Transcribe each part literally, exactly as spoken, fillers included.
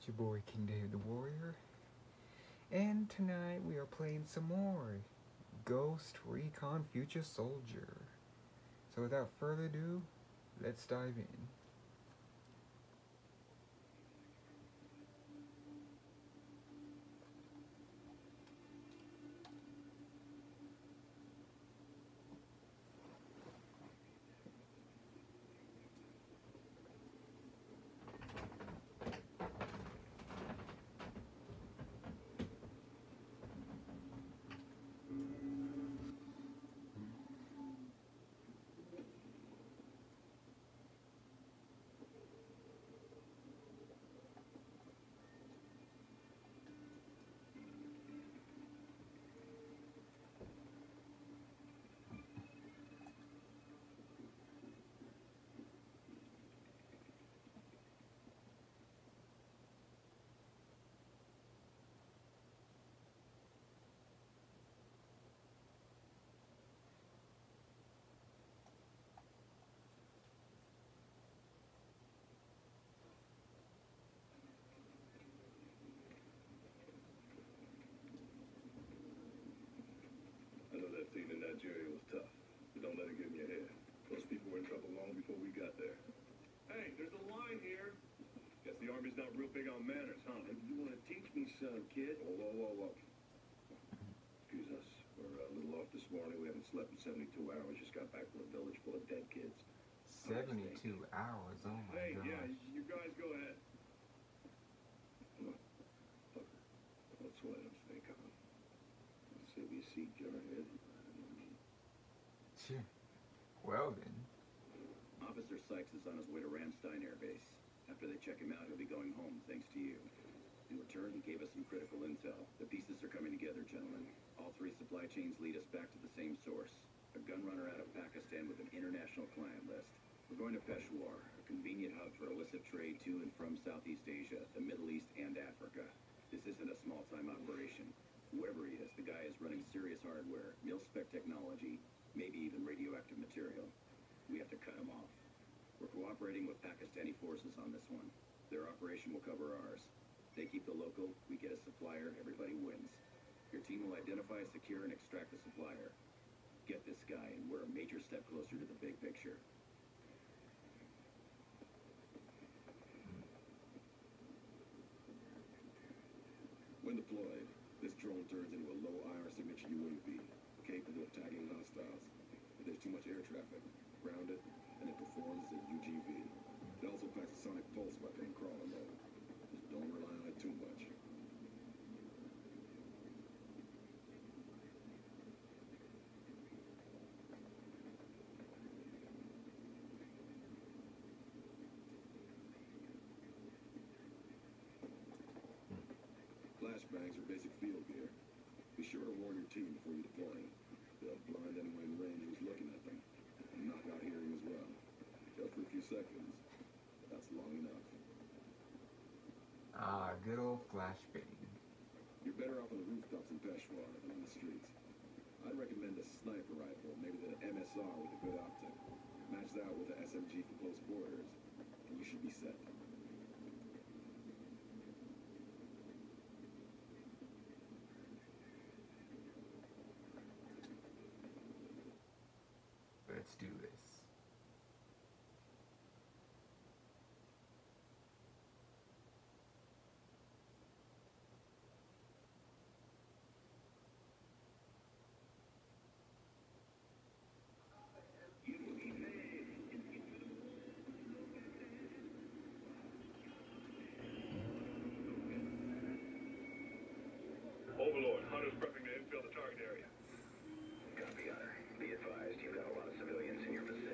It's your boy King David the Warrior, and tonight we are playing some more Ghost Recon Future Soldier. So without further ado, let's dive in. I know that scene in Nigeria was tough, but don't let it get in your head. Those people were in trouble long before we got there. Hey, there's a line here. Guess the Army's not real big on manners, huh? Maybe you want to teach me some, kid? Whoa, whoa, whoa, whoa. Excuse us. We're a little off this morning. We haven't slept in seventy-two hours. Just got back from a village full of dead kids. seventy-two hours, oh my hey, gosh. yeah, you guys go ahead. Look, look, that's what I'm thinking. Let's see if you see Jarhead. Sure. Well then. Officer Sykes is on his way to Ramstein Air Base. After they check him out, he'll be going home, thanks to you. In return, he gave us some critical intel. The pieces are coming together, gentlemen. All three supply chains lead us back to the same source. A gun runner out of Pakistan with an international client list. We're going to Peshawar, a convenient hub for illicit trade to and from Southeast Asia, the Middle East, and Africa. This isn't a small-time operation. Whoever he is, the guy is running serious hardware, mil-spec technology, maybe even radioactive material. We have to cut him off. We're cooperating with Pakistani forces on this one. Their operation will cover ours. They keep the local, we get a supplier, everybody wins. Your team will identify, secure, and extract the supplier. Get this guy, and we're a major step closer to the big picture. When deployed, this drone turns into a low-I R signature U A V, capable of tagging hostiles. If there's too much air traffic, ground it, and it performs as a U G V. It also packs a sonic pulse weapon and crawler mode. Just don't rely on it too much. Flashbangs are basic field gear. Be sure to warn your team before you deploy. They'll blind anyone in range who's looking at them, and knock out hearing as well. Just for a few seconds. That's long enough. Ah, good old flashbang. You're better off on the rooftops in Peshawar than on the streets. I'd recommend a sniper rifle, maybe the M S R with a good optic. Match that with the S M G for close quarters, and you should be set. Let's do this. Overlord, Hunter's prepping to infill the target area. Copy, Hunter. Be advised, you've got a lot of civilians in your vicinity.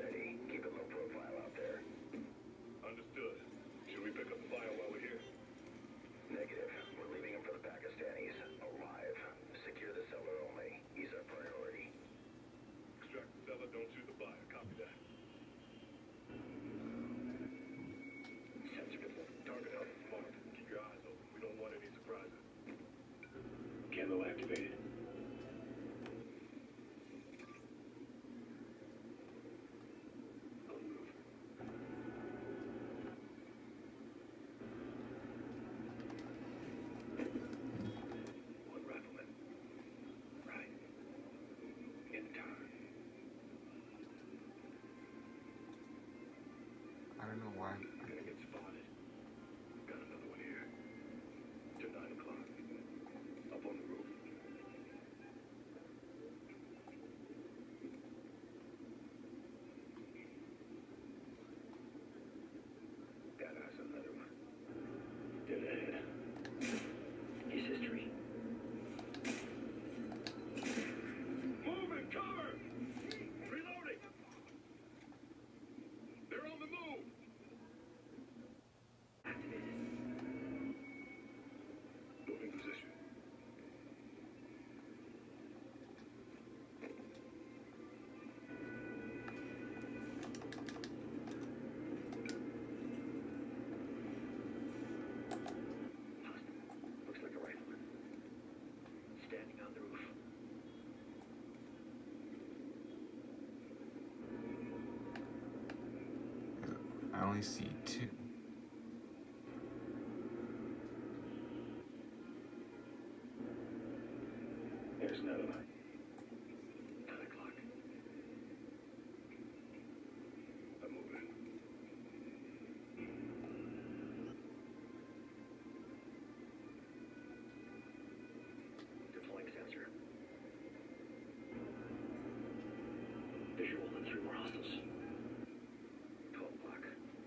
don't know why. Gonna get spotted. Got another one here. To nine o'clock. Up on the roof. That has another one. Dead ahead. He's history. Moving! Cover! Reloading! They're on the move! Activated. Moving position. Looks like a rifleman. Standing on the roof. I only see two. There's another one. Nine o'clock. I'm moving. Deploying sensor. Visual and three more hostiles. Twelve o'clock.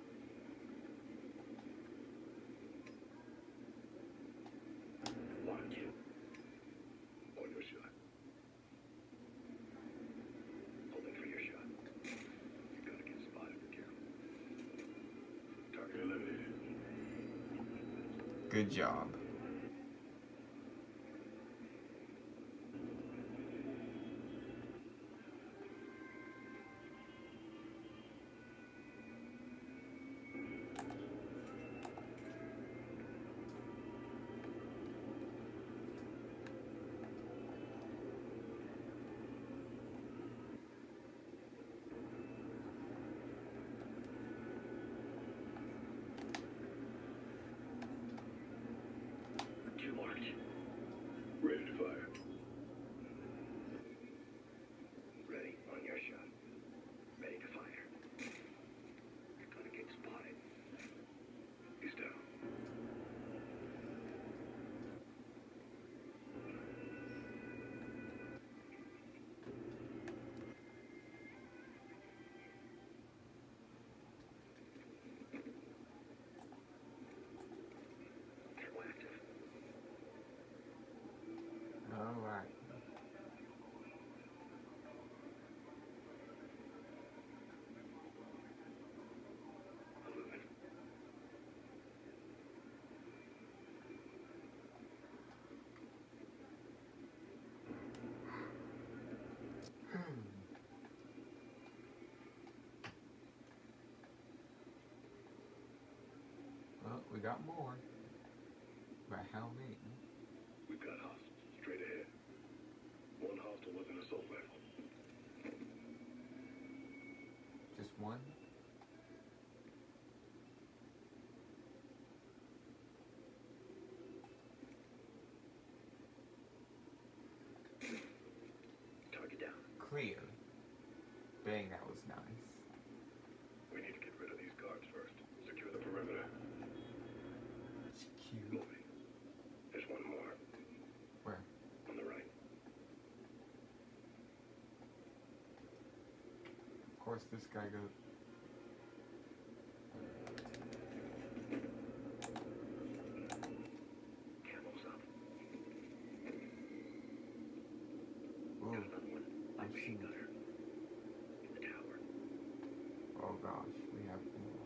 One, two. On your shot. Holding for your shot. You're gonna get spotted for kill. Target eliminated. Good job. Two marked. Ready to fire. Ready. On your shot. Ready to fire. You're gonna get spotted. He's down. Thermal active. All right. I'm moving. Well, we got more. But how many? We've got hostiles straight ahead. One hostile was an assault rifle. Just one? Target down. Clear. Dang, that was nice. We need to get rid of these guards first. Secure the perimeter. It's cute. Moving. There's one more. Where? On the right. Of course, this guy goes. Camel's up. Ooh, Got another one. I've Machine seen it. gunner. In the tower. Oh gosh, we have more.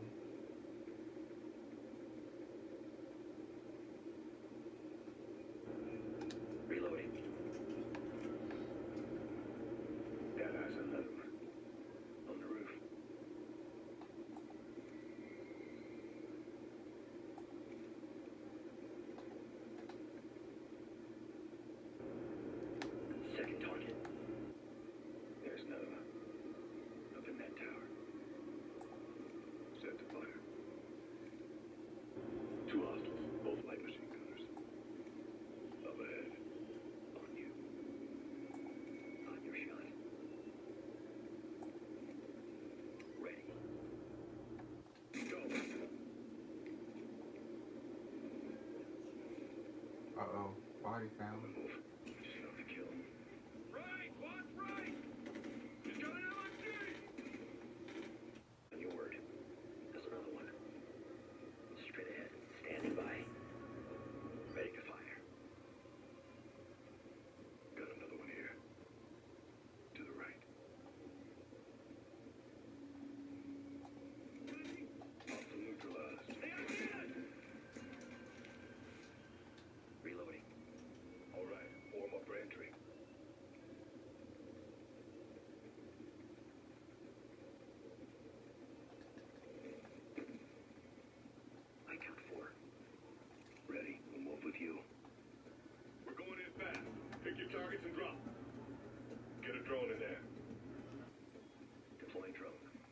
Reloading. That has another one. On the roof. Second target. There's another one. Up in that tower. Uh-oh. Body found. Just enough to kill. Right! Watch right! He's got an L M G! On your word. There's another one. Straight ahead. Standing by. Ready to fire. Got another one here. To the right. Hostile neutralized. Hey, I did it! Reloading. All right, warm up for entry. I count four. Ready. We'll move with you. We're going in fast. Pick your targets and drop. Get a drone in there. Deploying drone.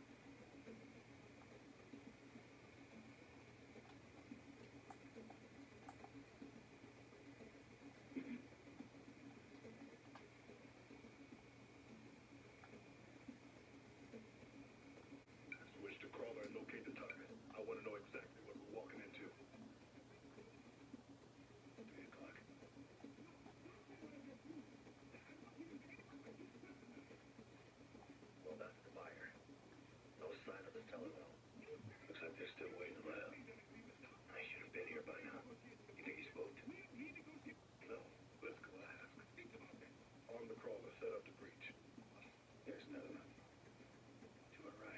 Switch to crawler and locate the target. I want to know exactly what we're walking into. Three o'clock. Well, that's the buyer. No sign of the seller, though. Looks like they're still waiting around. I should have been here by now. You think he's booked? No, let's go ask. Arm the crawler, set up to breach. There's another one. To our right.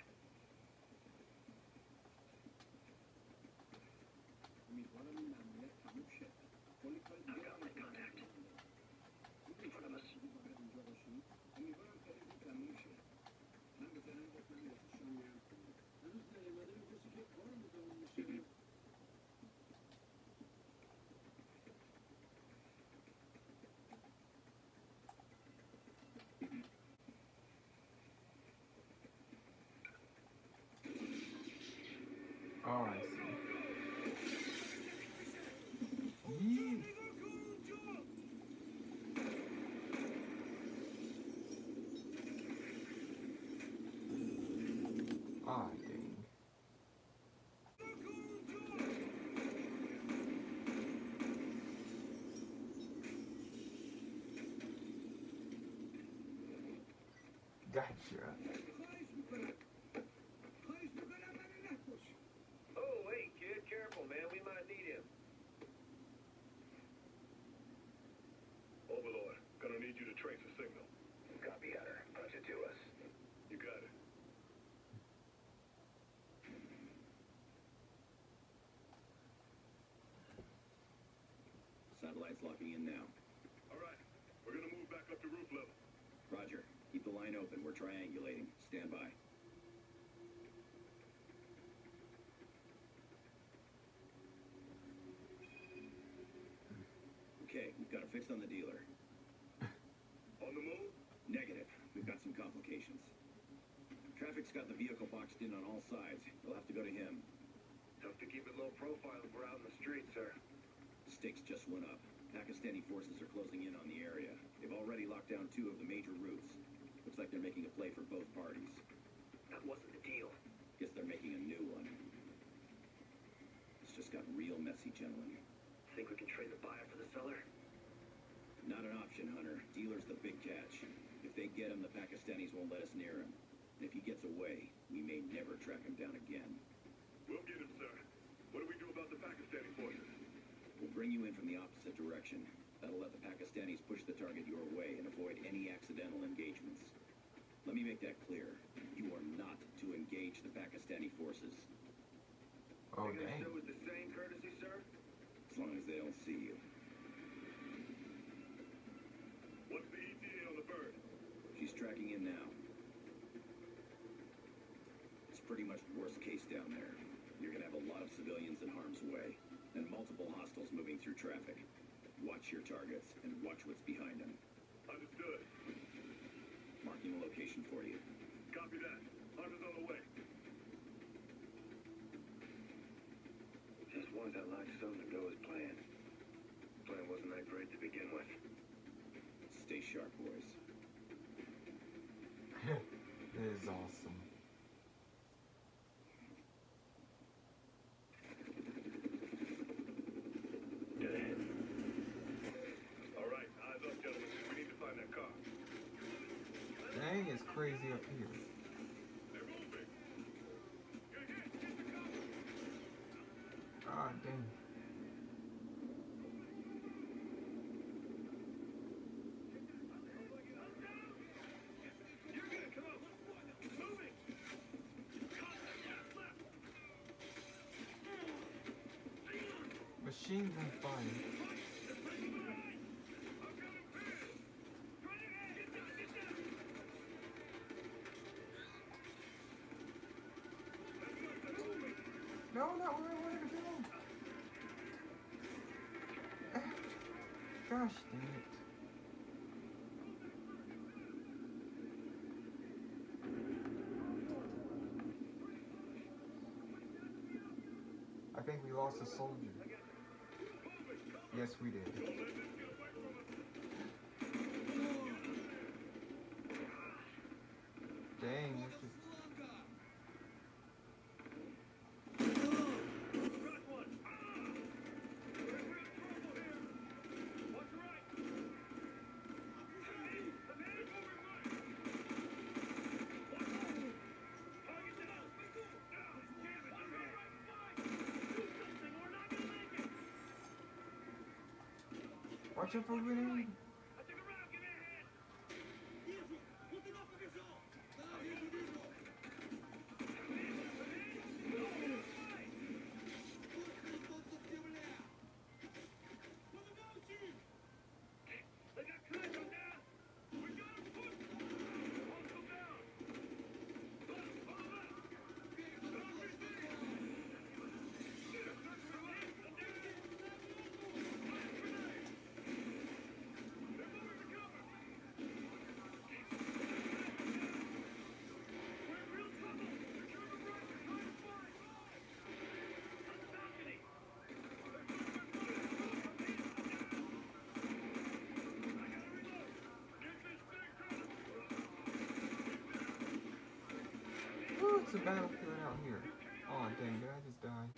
I've got my contact. In front of us. Oh, I see. Yee. Ah, dang. Gotcha. Oh, wait, kid, careful, man. We might need him. Overlord, gonna need you to trace a signal. Copy, Hunter. Punch it to us. You got it. Satellite's locking in now. All right, we're gonna move back up to roof level. Roger. Keep the line open. We're triangulating. Stand by. Okay, we've got a fix on the dealer. On the move? Negative. We've got some complications. Traffic's got the vehicle boxed in on all sides. We'll have to go to him. Tough to keep it low profile if we're out in the street, sir. Stakes just went up. Pakistani forces are closing in on the area. They've already locked down two of the major routes. Looks like they're making a play for both parties. That wasn't the deal. Guess they're making a new one. It's just got real messy, gentlemen. Think we can trade the buyer for the seller? Not an option, Hunter. Dealer's the big catch. If they get him, the Pakistanis won't let us near him. And if he gets away, we may never track him down again. We'll get him, sir. What do we do about the Pakistani forces? We'll bring you in from the opposite direction. That'll let the Pakistanis push the target your way and avoid any accidental engagements. Let me make that clear. You are not to engage the Pakistani forces. Oh, They gonna dang. show us the same courtesy, sir? As long as they don't see you. What's the E T A on the bird? She's tracking in now. It's pretty much worst case down there. You're gonna have a lot of civilians in harm's way, and multiple hostiles moving through traffic. Watch your targets, and watch what's behind them. Understood. Marking a location for you. Copy that. Hunter's on the way. Just one that likes something to go as planned. Plan wasn't that great to begin with. Stay sharp, boys. It is awesome. Dead ahead. up here? Ah, dang. Machine gun fire. No, not where I wanted to go. Gosh dang it. I think we lost a soldier. Yes, we did. Dang, what's this? Watch out for a grenade. Ooh, it's a battlefield out here. Oh dang, did I just die?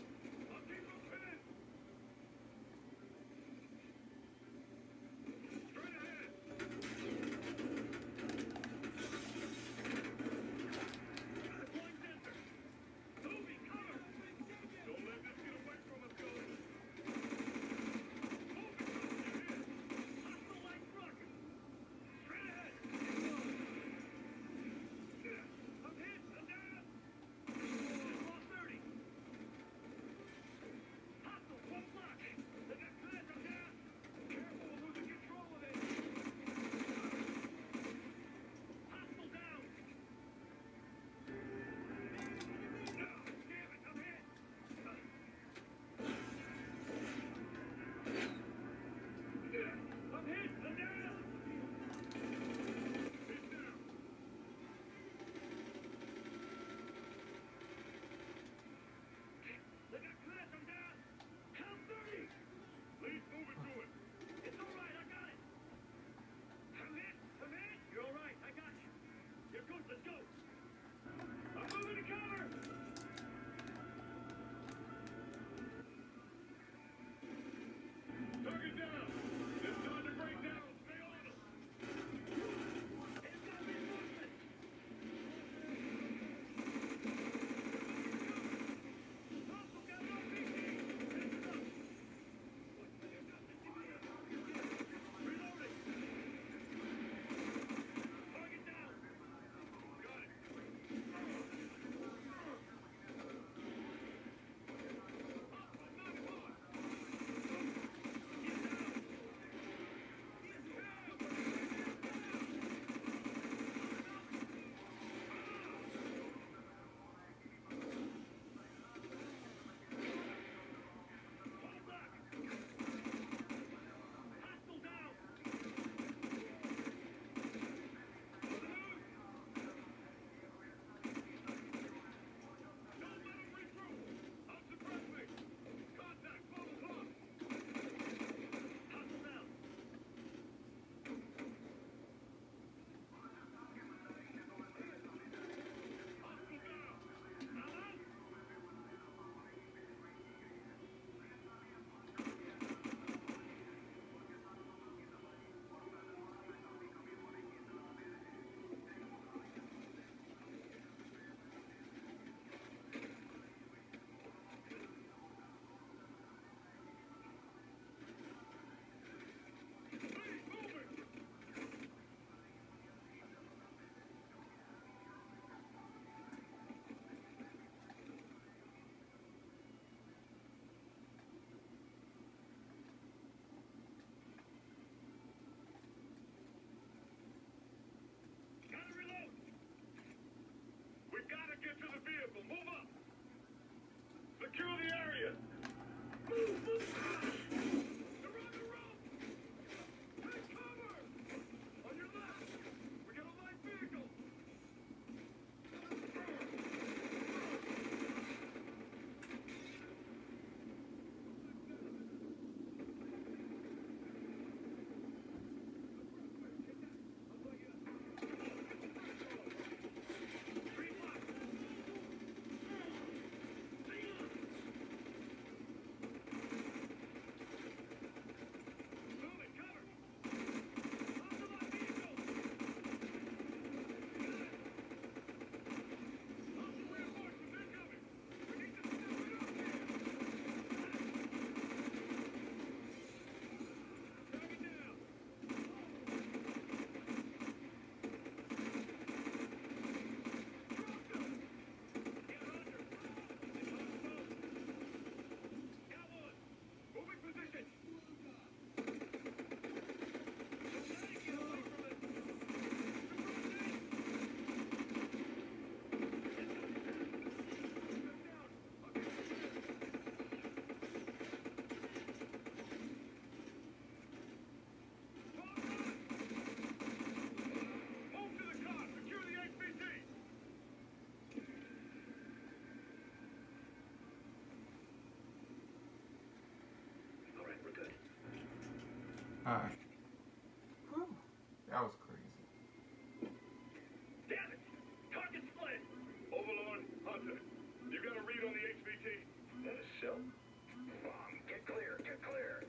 Alright. That was crazy. Damn it! Target split! Overlord, Hunter, you got a read on the H V T? That is so. Bomb, get clear, get clear!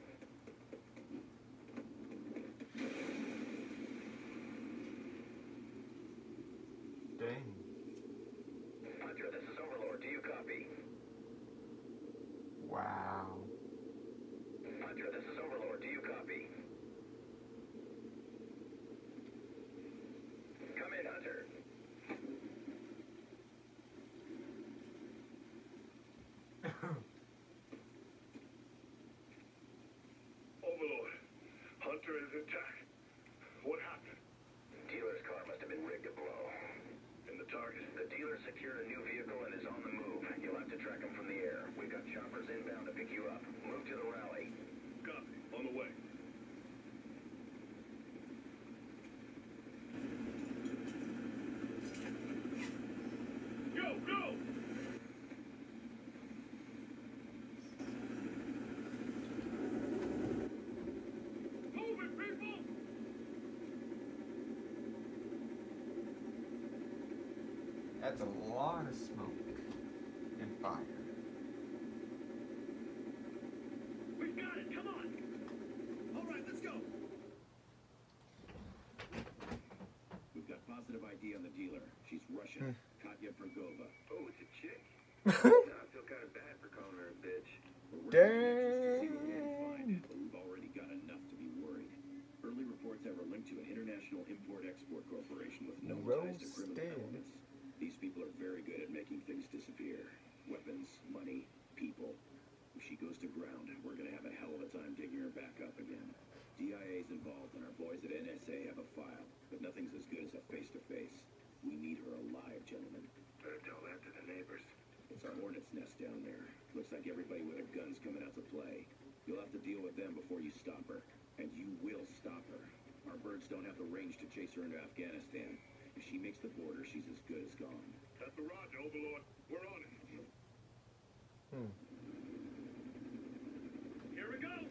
Dang. Hunter, this is Overlord. Do you copy? Wow. Hunter, this is Overlord. Do you copy? Come in, Hunter. Overlord, Hunter is intact. What happened? Dealer's car must have been rigged to blow. And the target? The dealer secured a new vehicle and is on the move. You'll have to track him from the air. We've got choppers inbound to pick you up. Move to the rally. Copy. On the way. Go, go! Move it, people! That's a lot of smoke and fire. We've got it, come on! All right, let's go! We've got positive I D on the dealer. She's Russian. Katya Progova. Oh, it's a chick? I feel kind of bad for calling her a bitch. We're working to see what we can find, but we've already got enough to be worried. Early reports have her linked to an international import-export corporation with no ties to criminal Roasted. elements. These people are very good at making things disappear. Weapons, money, people. If she goes to ground, we're gonna have a hell of a time digging her back up again. D I A's involved, and our boys at N S A have a file, but nothing's as good as a face-to-face. We need her alive, gentlemen. Better tell that to the neighbors. It's a hornet's nest down there. Looks like everybody with a gun's coming out to play. You'll have to deal with them before you stop her. And you will stop her. Our birds don't have the range to chase her into Afghanistan. If she makes the border, she's as good as gone. That's the Roger, Overlord. We're on it. Hmm. Here we go!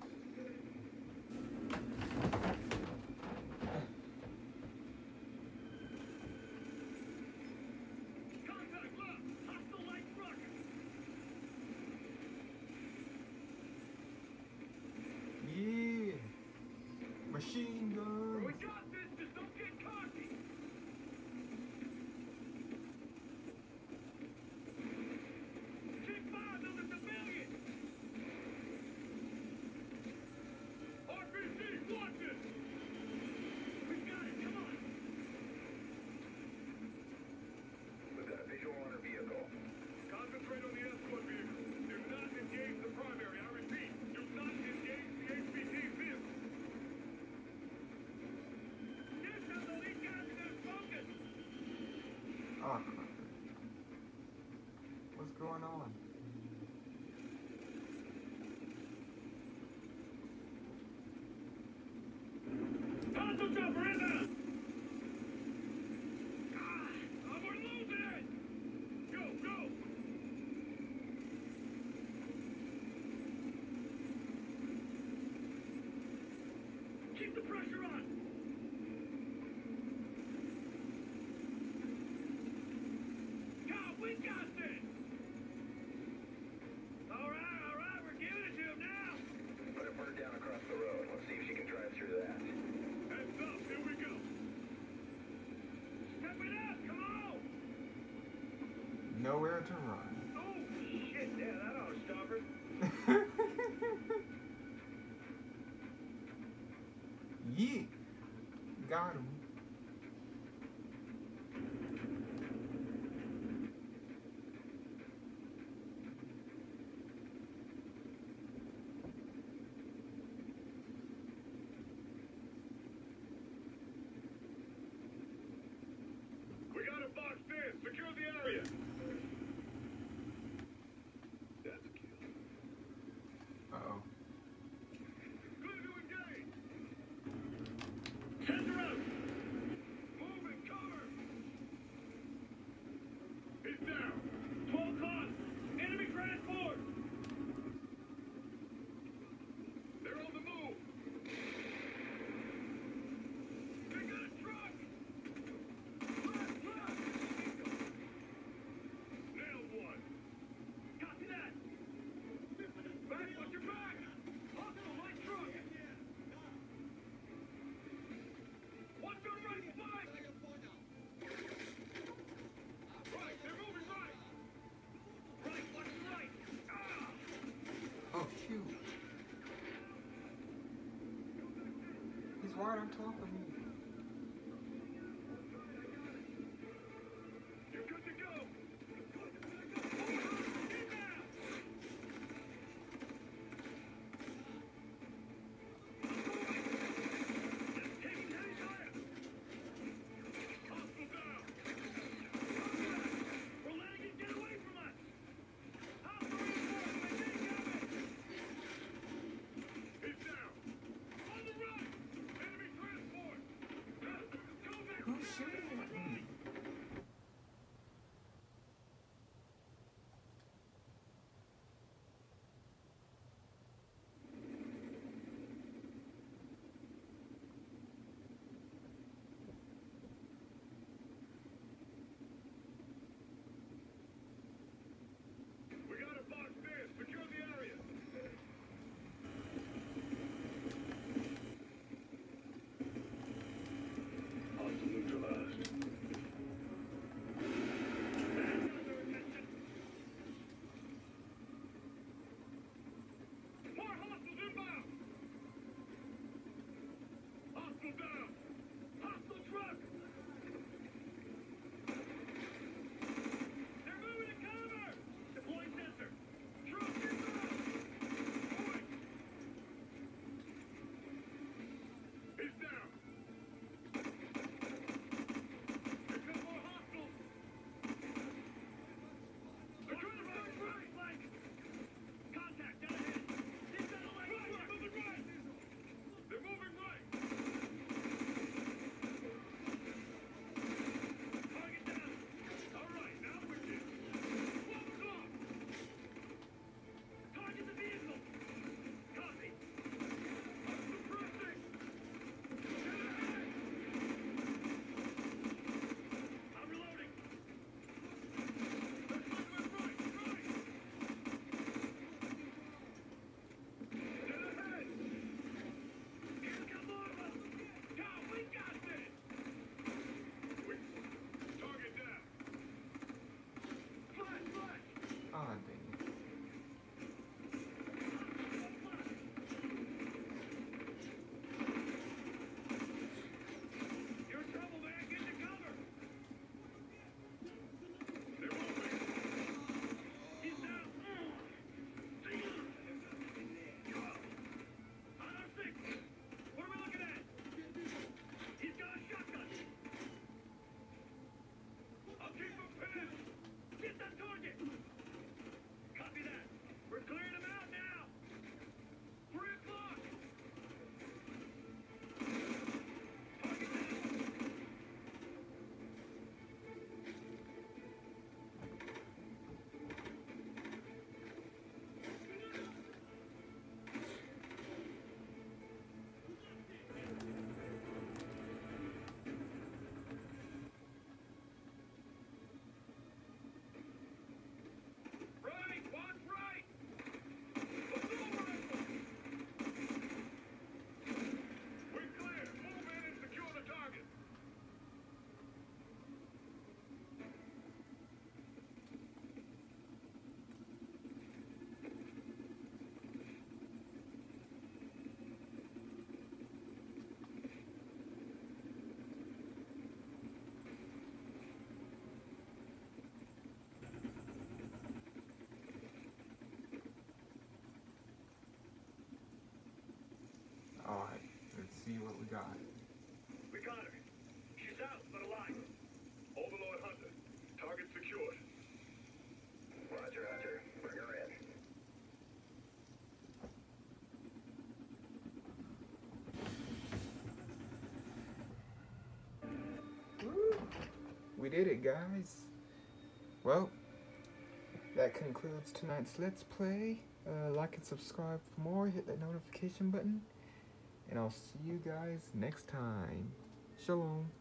Contact left! Hostile light truck! Yeah. Machine guns. We got this! Just don't get cocky! Keep fire on the civilian! R P G, watch it! We got it, come on! We've got a visual on her vehicle. Concentrate on the escort vehicle. Do not engage the primary. I repeat, do not engage the H V T vehicle. Yes, I'm the lead guy in that focus. Oh, crap. What's going on? Hostile chopper inbound! Ah, oh, we're losing it! Go, go! Keep the pressure on! God, we got this! All right, all right, we're giving it to him now! Put a bird down across the road. Let's see if she can drive through that. Heads up, here we go! Step it up, come on! Nowhere to run. Oh, shit, yeah, that ought to stop her. Yeah. Got him. We got it boxed in. Secure the area. That's a kill. Uh-oh. Good to engage. Send her out. right on top of me. You're good to go. Who's shooting at me? We got a box there. Secure the area. Hostile neutralized. More hostiles inbound. Hostile down. Hostile truck. They're moving to cover. Deploy sensor. Truck inbound. Moving. He's down. Here come more hostiles. They're trying to find right flank. Contact down ahead. He's got a leg. Right, moving right. They're moving right. Target down. All right, now we're in. Twelve o'clock. Target the vehicle. Copy. Suppressing. Get ahead. I'm reloading. They're coming right, right. Get ahead. Here come more of them. Go, we got this. We target down. Flash, flash. Ah, dang it. You're in trouble, man. Get to cover. They're moving. He's down. See ya. On our six. What are we looking at? He's got a shotgun. I'll keep him pinned. Get that target. Copy that. We're clearing him out now. Three o'clock. Target down. Right, watch right. Assault rifle. We're clear. Move in and secure the target. Alright, let's see what we got. We got her. She's out, but alive. Overlord Hunter. Target secured. Roger, Hunter. Bring her in. Woo! We did it, guys. Well, that concludes tonight's Let's Play. Uh, like and subscribe for more. Hit that notification button. And I'll see you guys next time. Shalom.